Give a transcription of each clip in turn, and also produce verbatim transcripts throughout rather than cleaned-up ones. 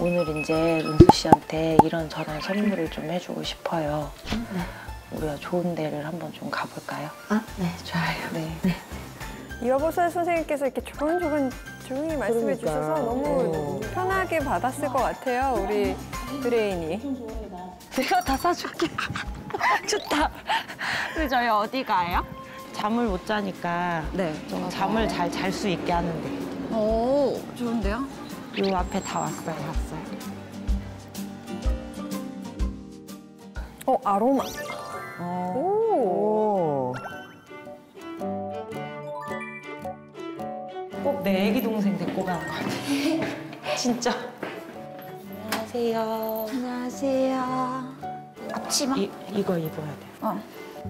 오늘 이제 은수 씨한테 이런저런 선물을 좀 해주고 싶어요. 네. 우리가 좋은 데를 한번 좀 가볼까요? 아, 네, 좋아요. 네. 네. 이화보살 선생님께서 이렇게 조근조근 조용히 말씀해 그러니까. 주셔서 너무 어. 편하게 받았을 것 같아요, 우리 드레인이. 내가 다 사줄게. 좋다. 그럼 저희 어디 가요? 잠을 못 자니까 네. 좀 잠을 잘 잘 수 있게 하는데. 오, 좋은데요? 요 앞에 다 왔어요. 왔어요. 어, 아로마. 어. 오. 오. 꼭 내 애기 동생 데리고 가는 거 같아. 진짜. 안녕하세요. 안녕하세요. 앞치마? 이, 이거 입어야 돼요. 어.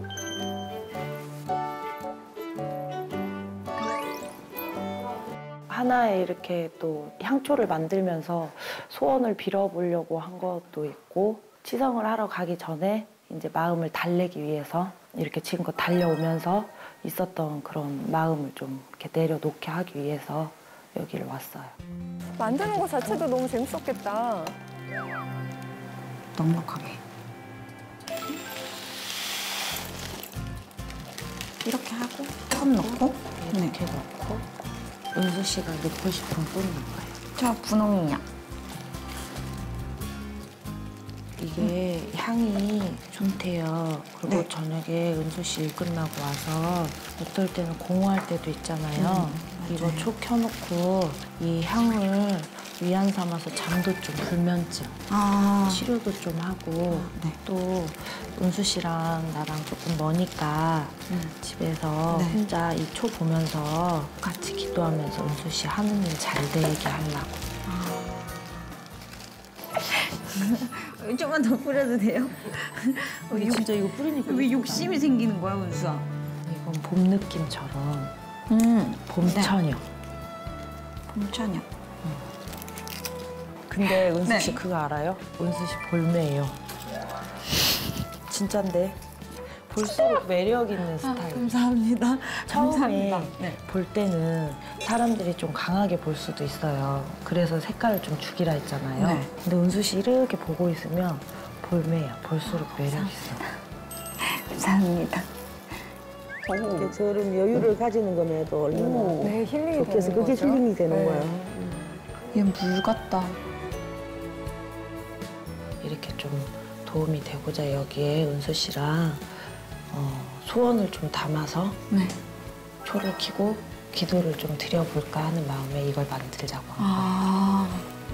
하나에 이렇게 또 향초를 만들면서 소원을 빌어보려고 한 것도 있고, 치성을 하러 가기 전에 이제 마음을 달래기 위해서 이렇게 지금껏 달려오면서 있었던 그런 마음을 좀 이렇게 내려놓게 하기 위해서 여기를 왔어요. 만드는 거 자체도 너무 재밌었겠다. 넉넉하게. 이렇게 하고 컵 넣고 이렇게 넣고 은수 씨가 넣고 싶은 분 넣어요. 저 분홍이요. 이게 향이 좋대요. 그리고 네. 저녁에 은수 씨 일 끝나고 와서 어떨 때는 공허할 때도 있잖아요. 음, 이거 맞아요. 촉 켜놓고 이 향을 위안 삼아서 잠도 좀 불면증 아, 치료도 좀 하고 네. 또 은수 씨랑 나랑 조금 머니까 음. 집에서 네. 혼자 이 초 보면서 같이 기도하면서 은수 씨 하는 일 잘 되게 하려고. 좀만 더 뿌려도 돼요? 어, 이 진짜 이거 뿌리니까 왜 욕심이 생기는 거야, 은수야? 이건 봄 느낌처럼 음, 봄처녀. 봄차녀. 근데 은수 씨 네. 그거 알아요? 은수 씨 볼매예요. 진짠데 볼수록 매력 있는 스타일. 감사합니다. 처음에 감사합니다. 네. 볼 때는 사람들이 좀 강하게 볼 수도 있어요. 그래서 색깔을 좀 죽이라 했잖아요. 네. 근데 은수 씨 이렇게 보고 있으면 볼매야. 볼수록 매력 있어. 감사합니다. 이렇게 저런 여유를 가지는 거면 또 얼마나 네, 힐링이 좋겠어. 되는 그게 거죠. 힐링이 되는 네. 거야. 얘 물 같다. 이렇게 좀 도움이 되고자 여기에 은수 씨랑 어, 소원을 좀 담아서 네. 초를 켜고 기도를 좀 드려볼까 하는 마음에 이걸 만들자고 한 거예요. 아,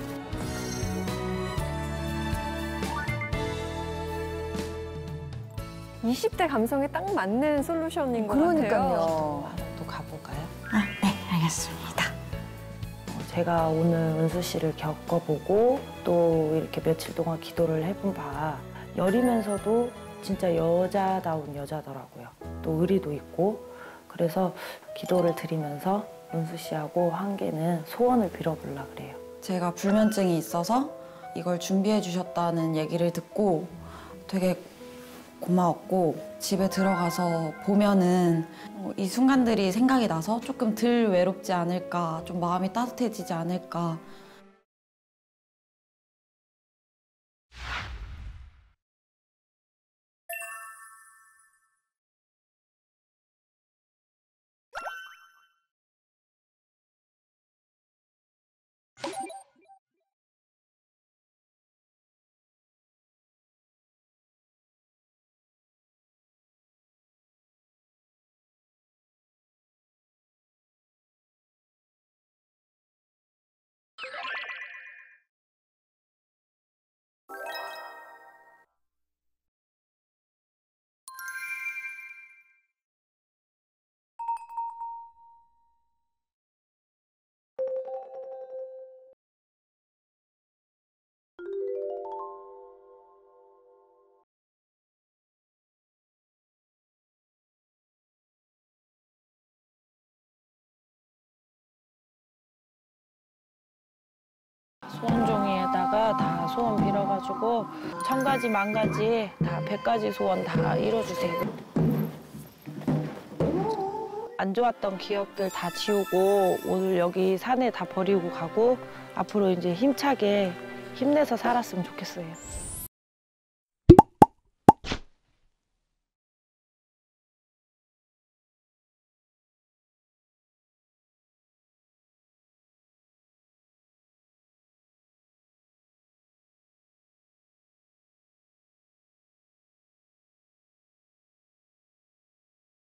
이십 대 감성에 딱 맞는 솔루션인 것 같아요. 그러니까요. 하나 또 가볼까요? 아, 네, 알겠습니다. 어, 제가 오늘 은수 씨를 겪어보고 또 이렇게 며칠 동안 기도를 해본 바 여리면서도 진짜 여자다운 여자더라고요. 또 의리도 있고 그래서 기도를 드리면서 은수 씨하고 한 개는 소원을 빌어보려 그래요. 제가 불면증이 있어서 이걸 준비해 주셨다는 얘기를 듣고 되게 고마웠고 집에 들어가서 보면은 어, 이 순간들이 생각이 나서 조금 덜 외롭지 않을까, 좀 마음이 따뜻해지지 않을까. 소원 종이에다가 다 소원 빌어가지고 천 가지 만 가지 다 백 가지 소원 다 이뤄주세요. 안 좋았던 기억들 다 지우고 오늘 여기 산에 다 버리고 가고 앞으로 이제 힘차게 힘내서 살았으면 좋겠어요.